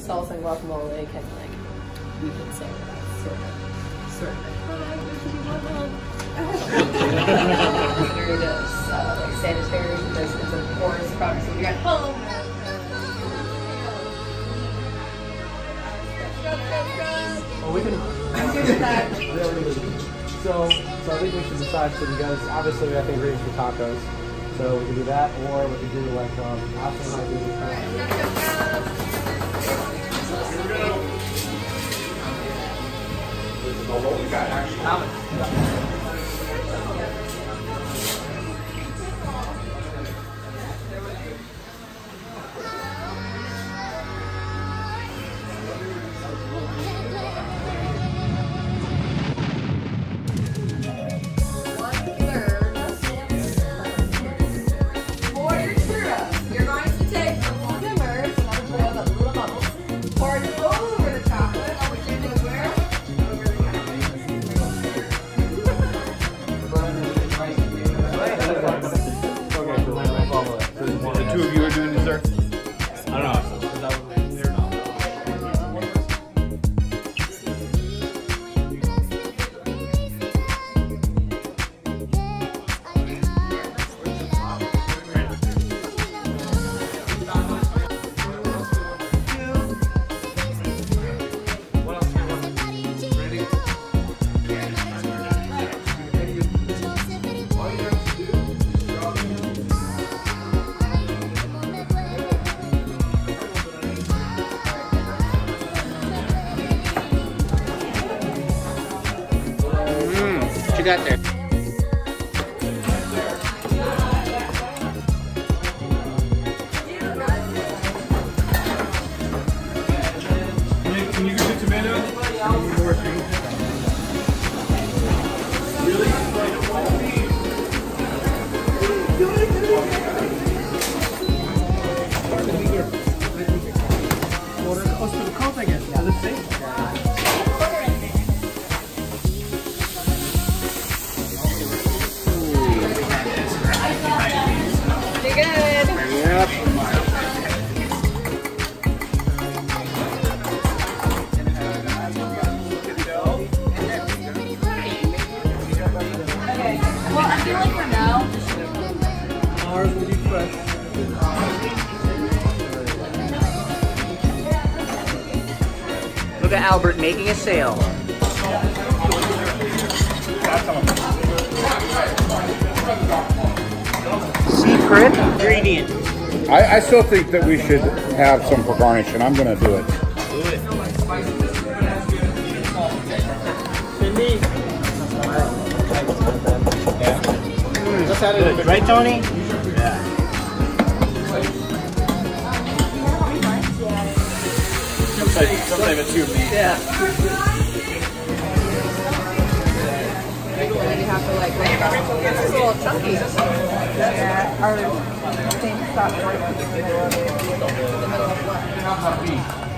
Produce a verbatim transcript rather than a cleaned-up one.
salsa and guacamole can like we can say sort of sort of considered as uh, like sanitary because it's a forest product so you're at home. Well, we can. so, so I think we should decide. So you guys, obviously, we have ingredients for tacos. So we can do that, or we could do like um, Austin might do this kind What we got actually. Two of you are doing dessert? I don't know. What you got there? Can you get the tomato? Really? Oh, so the coat, I guess. Yeah, let's see. Ours will be fresh. Look at Albert making a sale. Secret ingredient. I, I still think that we should have some for garnish, and I'm going to do it. Do it. Let's add it. Right, Tony? Yeah. Sometimes it's too meat. Yeah. And then you have to like it's a little chunky. Yeah, our same spot right in the middle of what?